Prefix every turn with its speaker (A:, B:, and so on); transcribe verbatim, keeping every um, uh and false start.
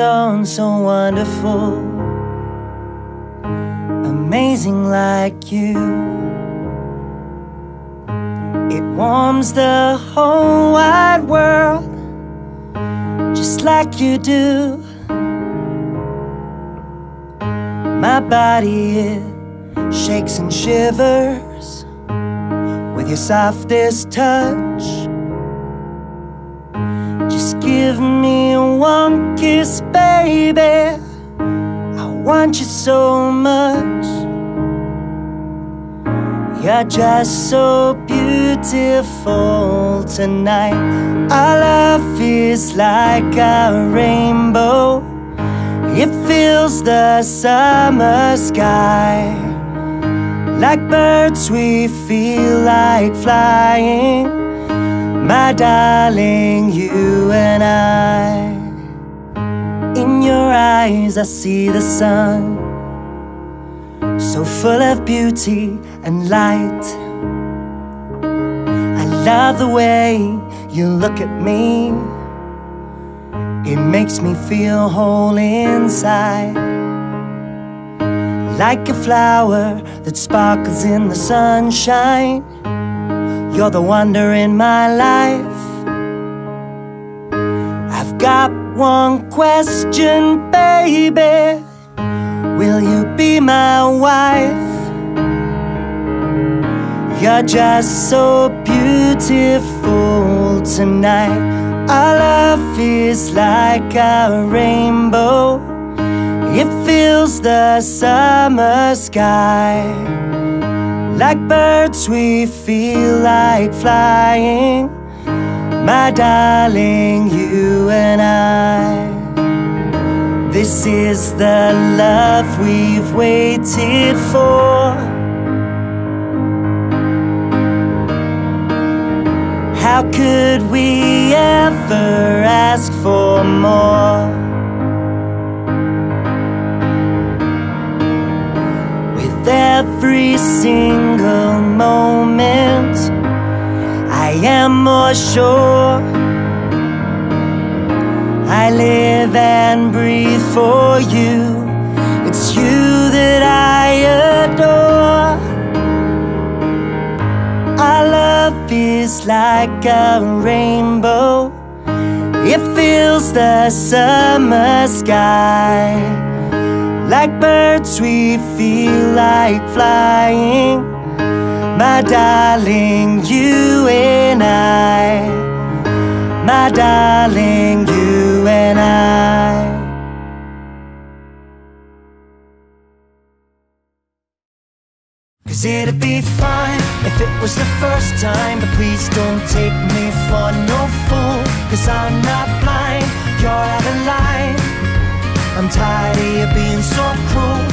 A: dawn so wonderful, amazing like you. It warms the whole wide world just like you do. My body, it shakes and shivers with your softest touch. Just give me one kiss, baby, I want you so much. You're just so beautiful tonight. Our love is like a rainbow, it fills the summer sky. Like birds we feel like flying, my darling, you and I. In your eyes I see the sun, so full of beauty and light. I love the way you look at me, it makes me feel whole inside. Like a flower that sparkles in the sunshine, you're the wonder in my life. I've got one question, baby, will you be my wife? You're just so beautiful tonight. Our love is like a rainbow, it fills the summer sky. Like birds we feel like flying, my darling, you and I. This is the love we've waited for. How could we ever ask for more? With every single moment, I am more sure I live and breathe for you. It's you that I adore. Our love is like a rainbow, it fills the summer sky. Like birds we feel like flying, my darling, you and I. My darling, you and I. Cause it'd be fine if it was the first time, but please don't take me for no fool. Cause I'm not blind, you're out of line. I'm tired of you being so cruel.